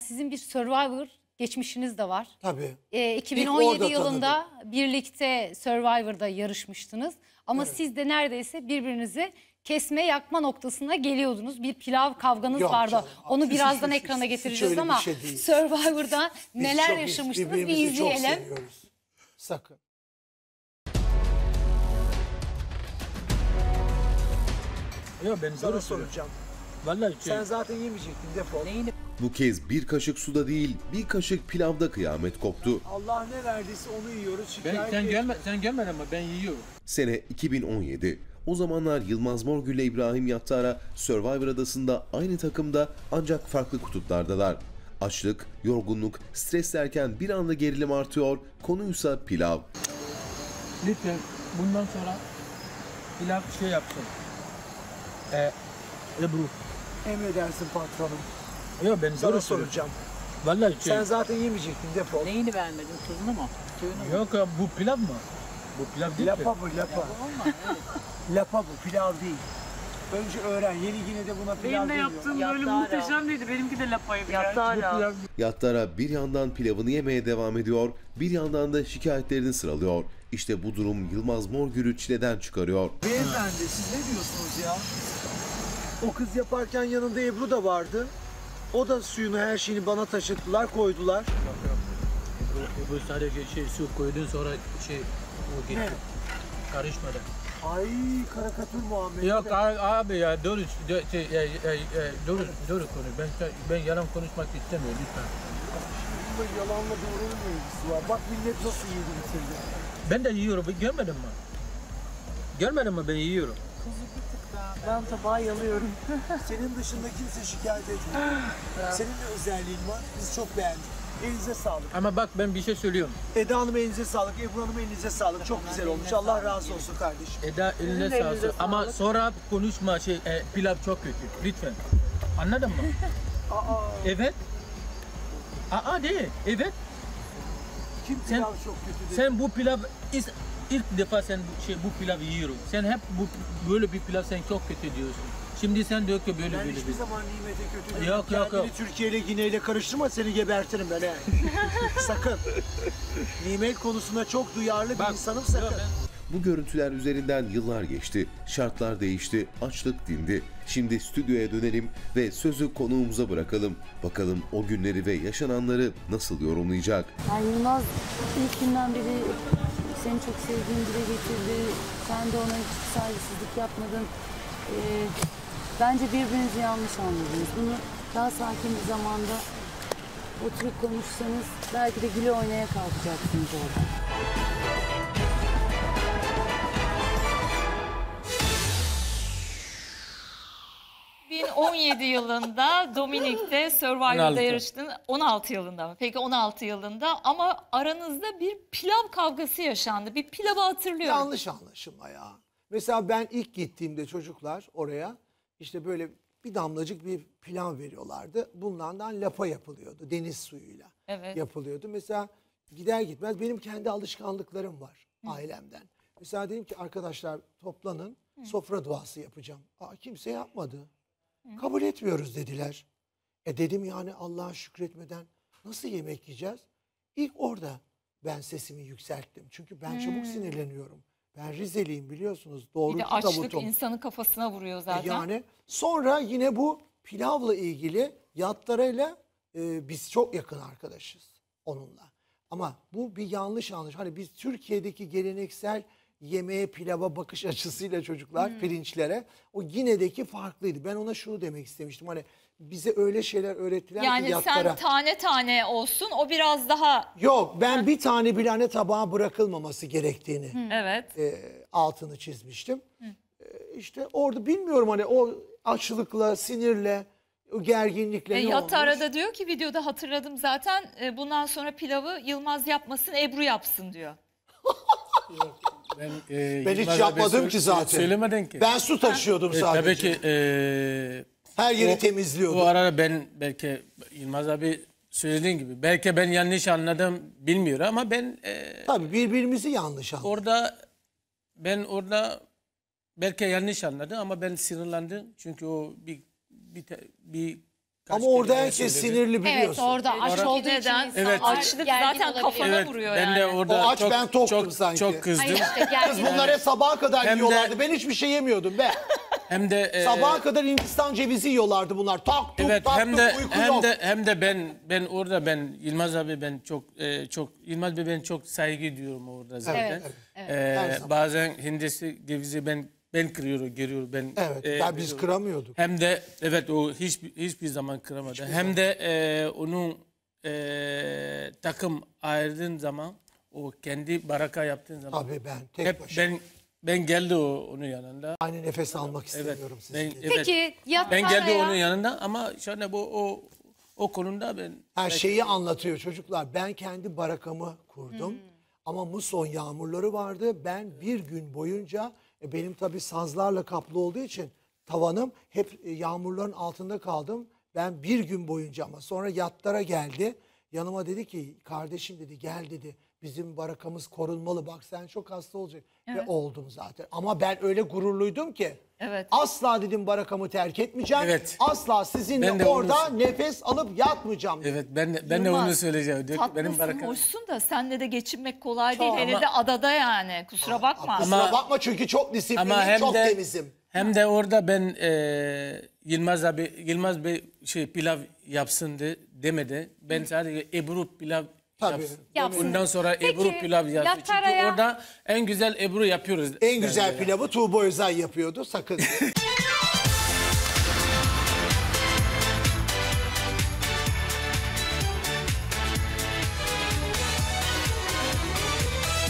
Sizin bir Survivor geçmişiniz de var. Tabii. 2017 yılında birlikte Survivor'da yarışmıştınız. Ama Evet. siz de neredeyse birbirinizi kesme yakma noktasına geliyordunuz. Bir pilav kavganız Yok vardı. canım, Onu hiç, birazdan hiç, ekrana hiç getireceğiz öyle bir ama şey değil. Survivor'da neler Biz yaşamıştınız bir birbirimizi çok izleyelim. seviyoruz. Sakın. Yok ben Sana doğru soracağım. Vallahi Sen zaten yemeyecektin, defol. neyini Bu kez bir kaşık suda değil, bir kaşık pilavda kıyamet koptu. Allah ne verdiyse onu yiyoruz. Şikayet sen gelmedin ama ben yiyorum. Sene 2017. O zamanlar Yılmaz Morgül ile İbrahim Yattara Survivor adasında aynı takımda ancak farklı kutuplardalar. Açlık, yorgunluk, stres derken bir anda gerilim artıyor, konuysa pilav. Lütfen bundan sonra pilav şey yapsın. Ebru. Emredersin patronum. Yok ben Sana doğru soracağım. Vallahi Sen zaten yemeyecektin, defol. Neyini beğenmedin? Tuzunu mu? Suyunu mu? Yok ya, bu pilav mı? Bu pilav değil Lapa ki. bu, lapa. Olma, evet. Lapa bu, pilav değil. Önce öğren. Yeni yine de buna pilav Benim de deniyor. yaptığım böyle Yattara. muhteşem değildi. Benimki de lapaydı. Yattara. Yattara bir yandan pilavını yemeye devam ediyor, bir yandan da şikayetlerini sıralıyor. İşte bu durum Yılmaz Morgül'ü çileden çıkarıyor. Beyefendi siz ne diyorsunuz ya? O kız yaparken yanında Ebru da vardı. O da suyunu, her şeyini bana taşıttılar, koydular. Bu sadece su koydun sonra o gitti. Ne? Karışmadı. Ay karikatür muhammedi. Yok abi ya doğru konuş. Ben yalan konuşmak istemiyorum lütfen. Bununla yalanla doğrunun ne ilgisi var? Bak millet nasıl yedi bitirdi. Ben de yiyorum. Görmedin mi? Görmedin mi ben yiyorum. Ben tabağı yalıyorum. Senin dışında kimse şikayet etmiyor. Senin de özelliğin var. Biz çok beğendik. Elinize sağlık. Ama bak ben bir şey söylüyorum. Eda Hanım elinize sağlık. Ebru Hanım elinize sağlık. Çok güzel olmuş. Allah razı olsun kardeşim. Eda eline elinize sağlık. sağlık. Ama sonra konuşma pilav çok kötü. Lütfen. Anladın mı? Aa, Evet. Değil. Evet. kim Sen- pilav çok kötü dedi. Sen bu pilav ilk defa sen bu pilav yiyorum. Sen hep böyle bir pilav sen çok kötü diyorsun. Şimdi sen diyor ki böyle Ben böyle. hiçbir zaman nimete kötü değilim. Yok, yok, Kendini yok. Türkiye ile Gine ile karıştırma, seni gebertirim ben he. Sakın. Nimet konusunda çok duyarlı bir Bak, insanım, sakın. Bu görüntüler üzerinden yıllar geçti. Şartlar değişti, açlık dindi. Şimdi stüdyoya dönelim ve sözü konuğumuza bırakalım. Bakalım o günleri ve yaşananları nasıl yorumlayacak? Yani Yılmaz ilk günden beri seni çok sevdiğini dile getirdi. Sen de ona hiç saygısızlık yapmadın. Bence birbirinizi yanlış anladınız. Bunu daha sakin bir zamanda oturup konuşsanız belki de güle oynaya kalkacaksınız orada. 2017 yılında Dominik'te Survivor'da 16. yarıştın. 16 yılında mı? Peki 16 yılında ama aranızda bir pilav kavgası yaşandı. Bir pilavı hatırlıyorum. Yanlış anlaşılma ya. Mesela ben ilk gittiğimde çocuklar oraya işte böyle bir damlacık bir pilav veriyorlardı. Bunlardan lapa yapılıyordu. Deniz suyuyla Evet. yapılıyordu. Mesela gider gitmez benim kendi alışkanlıklarım var ailemden. Mesela dedim ki arkadaşlar toplanın, sofra duası yapacağım. Kimse yapmadı. Kabul etmiyoruz dediler. Dedim yani Allah'a şükretmeden nasıl yemek yiyeceğiz? İlk orada ben sesimi yükselttim. Çünkü ben çabuk sinirleniyorum. Ben Rizeliyim biliyorsunuz. Bir Doğru de açlık tabutum. insanın kafasına vuruyor zaten. Yani sonra yine bu pilavla ilgili Yattara'yla biz çok yakın arkadaşız onunla. Ama bu bir yanlış anlaş. Hani biz Türkiye'deki geleneksel yemeğe, pilava bakış açısıyla çocuklar, pirinçlere o Gine'deki farklıydı. Ben ona şunu demek istemiştim. Hani bize öyle şeyler öğrettiler ki Yani Yattara. sen tane tane olsun, o biraz daha... Yok, ben bir tane bilane tabağa bırakılmaması gerektiğini Evet. altını çizmiştim. İşte orada bilmiyorum hani o açlıkla, sinirle, o gerginlikle ne olmuş? Yattara da diyor ki videoda hatırladım zaten, bundan sonra pilavı Yılmaz yapmasın, Ebru yapsın diyor. Ben hiç yapmadım ki zaten. Söylemedin ki. Ben su taşıyordum sadece. Tabii ki her yeri temizliyordum. bu arada ben belki Yılmaz abi söylediğin gibi belki ben yanlış anladım bilmiyorum ama ben Tabii birbirimizi yanlış anladık. orada belki yanlış anladım ama ben sinirlendim çünkü o bir Ama orada kere herkes söyledim. sinirli Evet biliyorsun. orada açlık Çünkü yediği için neden? insanlar Evet. Açlık gergin zaten olabiliyor. kafana vuruyor Ben yani. de orada O aç, ben toktum sanki. çok kızdım. Hayır işte gergin. Kız bunlar hep sabaha kadar Hem de- yiyorlardı. Ben hiçbir şey yemiyordum be. Hem de Sabaha kadar Hindistan cevizi yiyorlardı bunlar. Tak tuk evet tak hem tuk de uyku hem yok. de hem de ben orada Yılmaz abi ben çok Yılmaz Bey ben çok saygı duyuyorum orada zaten. Evet, Her zaman. Bazen Hindistan cevizi ben kırıyorum ben. Evet, ben biz kıramıyorduk. Hem de evet o hiçbir zaman kıramadı. Hem de onun takım ayırdığın zaman o kendi baraka yaptığın zaman Tabii ben tek hep başıma. ben geldi onun yanında. Aynı nefes almak Evet. istemiyorum Ben, sizin. evet. Peki Ben geldi onun Yattara'ya yanında ama şöyle o konuda ben Her şeyi anlatıyor çocuklar. Ben kendi barakamı kurdum. Ama muson yağmurları vardı. Ben bir gün boyunca benim tabii sazlarla kaplı olduğu için tavanım hep yağmurların altında kaldım. Ben bir gün boyunca ama sonra Yattara geldi. Yanıma dedi ki kardeşim dedi gel dedi. Bizim barakamız korunmalı bak sen çok hasta olacak. Ve oldum zaten. Ama ben öyle gururluydum ki. Evet. Asla dedim barakamı terk etmeyeceğim. Evet. Asla sizinle Ben de onu orada nefes alıp yatmayacağım. evet ben de Yılmaz, onu söyleyeceğim. Diyor ki, benim Tatlısın, barakam. hoşsun da senle de geçinmek kolay değil. Çok. Hele de adada yani. Kusura bakma. Kusura bakma çünkü çok disiplinli, Ama hem çok de temizim. hem de orada ben Yılmaz Bey pilav yapsın demedi. Ben sadece Ebru pilav Tabii. Yapsın. Ondan sonra Peki, Ebru pilav yaptı. Çünkü Yattara'ya- orada en güzel Ebru yapıyoruz. En güzel bence. pilavı Tuğba Özay yapıyordu sakın.